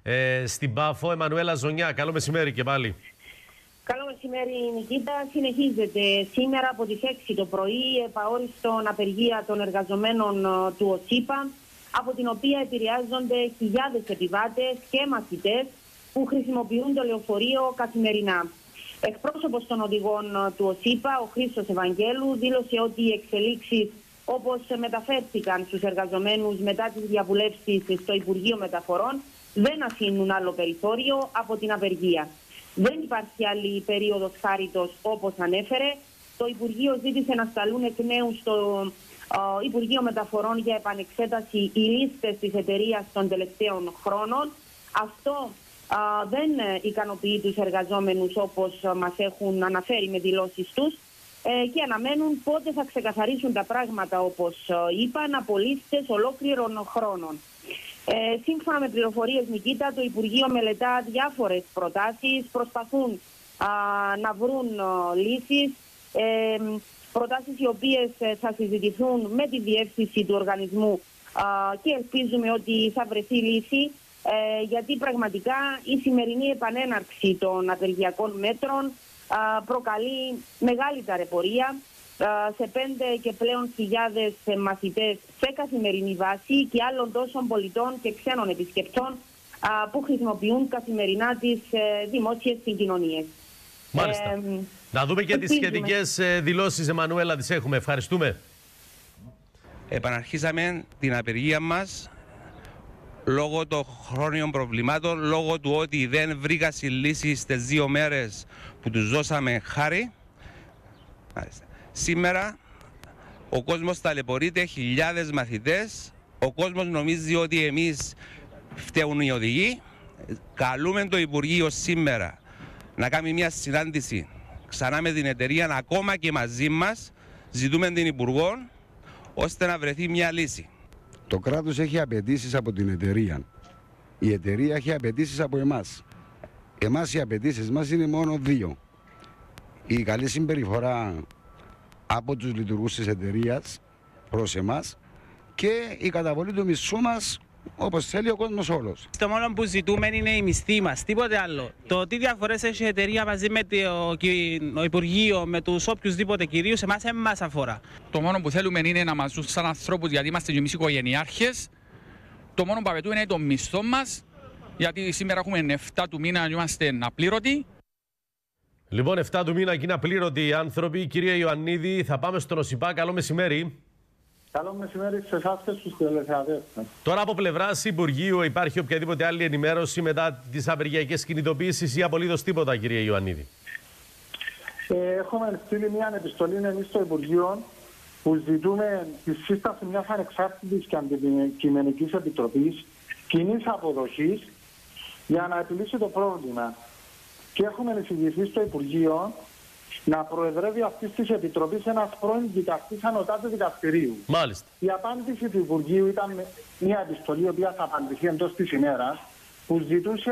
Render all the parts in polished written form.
στην Πάφο. Εμμανουέλα Ζωνιά, καλό μεσημέρι και πάλι. Καλό μεσημέρι, Νικήτα. Συνεχίζεται σήμερα από τις 6 το πρωί επαόριστον απεργία των εργαζομένων του ΟΣΥΠΑ, από την οποία επηρεάζονται χιλιάδες επιβάτες και μαθητές που χρησιμοποιούν το λεωφορείο καθημερινά. Εκπρόσωπος των οδηγών του ΟΣΥΠΑ, ο Χρήστος Ευαγγέλου, δήλωσε ότι οι εξελίξεις όπως μεταφέρθηκαν στους εργαζομένους μετά τις διαβουλεύσεις στο Υπουργείο Μεταφορών δεν αφήνουν άλλο περιθώριο από την απεργία. Δεν υπάρχει άλλη περίοδος χάριτος όπως ανέφερε. Το Υπουργείο ζήτησε να σταλούν εκ νέου στο Υπουργείο Μεταφορών για επανεξέταση οι λίστες της εταιρείας των τελευταίων χρόνων. Αυτό δεν ικανοποιεί τους εργαζόμενους όπως μας έχουν αναφέρει με δηλώσεις τους και αναμένουν πότε θα ξεκαθαρίσουν τα πράγματα, όπως είπαν, από λίστες ολόκληρων χρόνων. Σύμφωνα με πληροφορίες, Νικήτα, το Υπουργείο μελετά διάφορες προτάσεις, προσπαθούν να βρουν λύσεις, προτάσεις οι οποίες θα συζητηθούν με τη διεύθυνση του οργανισμού και ελπίζουμε ότι θα βρεθεί λύση, γιατί πραγματικά η σημερινή επανέναρξη των απεργιακών μέτρων προκαλεί μεγάλη ταλαιπωρία σε 5 και πλέον χιλιάδες μαθητές σε καθημερινή βάση και άλλων τόσων πολιτών και ξένων επισκεπτών που χρησιμοποιούν καθημερινά τις δημόσιες συγκοινωνίες. Μάλιστα. Να δούμε και τις σχετικές δηλώσεις, Εμμανουέλα, τις έχουμε. Ευχαριστούμε. Επαναρχίσαμε την απεργία μας λόγω των χρόνιων προβλημάτων, λόγω του ότι δεν βρήκα λύσεις στις 2 μέρες που τους δώσαμε χάρη. Σήμερα ο κόσμος ταλαιπωρείται, χιλιάδες μαθητές. Ο κόσμος νομίζει ότι εμείς φταίουν οι οδηγοί. Καλούμε το Υπουργείο σήμερα να κάνει μια συνάντηση ξανά με την εταιρεία, ακόμα και μαζί μας. Ζητούμε την Υπουργό ώστε να βρεθεί μια λύση. Το κράτος έχει απαιτήσεις από την εταιρεία. Η εταιρεία έχει απαιτήσεις από εμάς. Εμάς οι απαιτήσεις μας είναι μόνο 2. Η καλή συμπεριφορά από τους λειτουργούς της εταιρείας προς εμάς και η καταβολή του μισθού μας όπως θέλει ο κόσμος όλος. Το μόνο που ζητούμε είναι η μισθή μας, τίποτε άλλο. Το τι διαφορές έχει η εταιρεία μαζί με το Υπουργείο, με τους οποιουσδήποτε κυρίους, εμάς δεν μας αφορά. Το μόνο που θέλουμε είναι να μας ζουν σαν ανθρώπους, γιατί είμαστε και εμείς οικογενειάρχες. Το μόνο που απαιτούμε είναι το μισθό μας, γιατί σήμερα έχουμε 7 του μήνα και είμαστε απλήρωτοι. Λοιπόν, 7 του μήνα και είναι απλήρωτοι οι άνθρωποι. Κυρία Ιωαννίδη, θα πάμε στον ΟΣΥΠΑ. Καλό μεσημέρι. Καλό μεσημέρι σε εσάς και στους τηλεθεατές. Τώρα, από πλευράς Υπουργείου, υπάρχει οποιαδήποτε άλλη ενημέρωση μετά τις απεργιακές κινητοποιήσεις ή απολύτως τίποτα, κυρία Ιωαννίδη? Έχουμε στείλει μια επιστολή εμείς στο Υπουργείο που ζητούμε τη σύσταση μιας ανεξάρτητης και αντικειμενικής επιτροπής κοινής αποδοχής για να επιλύσει το πρόβλημα. Και έχουμε εισηγηθεί στο Υπουργείο να προεδρεύει αυτή τη επιτροπή ένας πρώην δικαστής ανωτάτου δικαστηρίου. Μάλιστα. Η απάντηση του Υπουργείου ήταν μια επιστολή, η οποία θα απαντηθεί εντός της ημέρας, που ζητούσε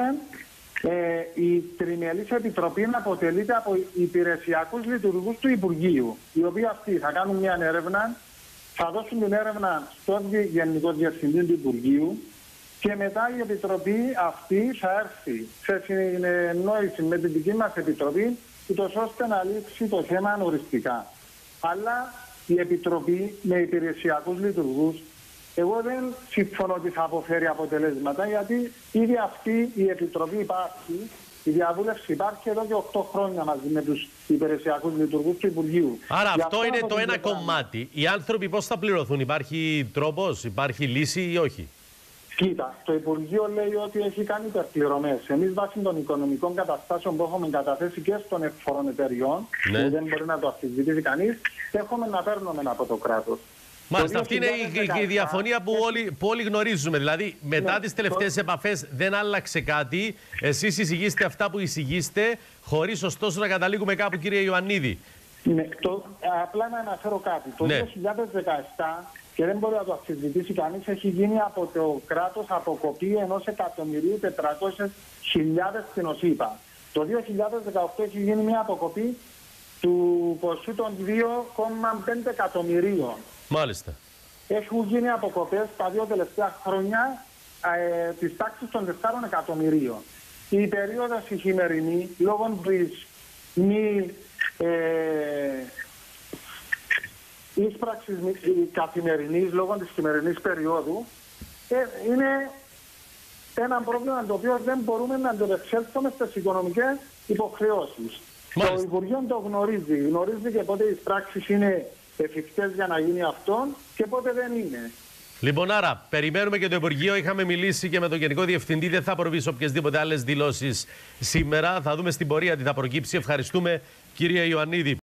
η τριμελής επιτροπή να αποτελείται από υπηρεσιακούς λειτουργούς του Υπουργείου, οι οποίοι αυτοί θα κάνουν μια έρευνα, θα δώσουν την έρευνα στον Γενικό Διευθυντή του Υπουργείου και μετά η επιτροπή αυτή θα έρθει σε συνεννόηση με την δική μας επιτροπή, ούτως ώστε να λήξει το θέμα οριστικά. Αλλά η Επιτροπή με υπηρεσιακούς λειτουργούς, εγώ δεν συμφωνώ ότι θα αποφέρει αποτελέσματα, γιατί ήδη αυτή η Επιτροπή υπάρχει, η διαβούλευση υπάρχει εδώ και 8 χρόνια μαζί με τους υπηρεσιακούς λειτουργούς του Υπουργείου. Άρα αυτό είναι το ένα κομμάτι. Οι άνθρωποι πώς θα πληρωθούν, υπάρχει τρόπος, υπάρχει λύση ή όχι? Κοίτα, το Υπουργείο λέει ότι έχει κάνει υπερπληρωμές. Εμείς βάσει των οικονομικών καταστάσεων που έχουμε καταθέσει και των εκφορών εταιριών, ναι, που δεν μπορεί να το αμφισβητήσει κανείς, έχουμε να παίρνουμε από το κράτος. Μάλιστα, αυτή είναι η διαφωνία που όλοι γνωρίζουμε. Δηλαδή, μετά τις τελευταίες επαφές δεν άλλαξε κάτι. Εσείς εισηγήσετε αυτά που εισηγήσετε, χωρίς ωστόσο να καταλήγουμε κάπου, κύριε Ιωαννίδη. Ναι, απλά να αναφέρω κάτι. Το 2017, και δεν μπορεί να το αμφισβητήσει κανείς, έχει γίνει από το κράτος αποκοπή 1.400.000 στην ΟΣΥΠΑ. Το 2018 έχει γίνει μια αποκοπή του ποσού των 2,5 εκατομμυρίων. Μάλιστα. Έχουν γίνει αποκοπές τα 2 τελευταία χρόνια της τάξης των 4 εκατομμυρίων. Η περίοδος η χειμερινή, λόγω της μη ίσπραξης καθημερινής, λόγω της χειμερινής περίοδου, είναι ένα πρόβλημα το οποίο δεν μπορούμε να το εξέλθουμε στις οικονομικές υποχρεώσεις. Το Υπουργείο το γνωρίζει και πότε οι πράξεις είναι εφικτές για να γίνει αυτό και πότε δεν είναι. Λοιπόν, άρα, περιμένουμε και το Υπουργείο. Είχαμε μιλήσει και με τον Γενικό Διευθυντή. Δεν θα προβεί σε οποιασδήποτε άλλες δηλώσεις σήμερα. Θα δούμε στην πορεία τι θα προκύψει. Ευχαριστούμε, κύριε Ιωαννίδη.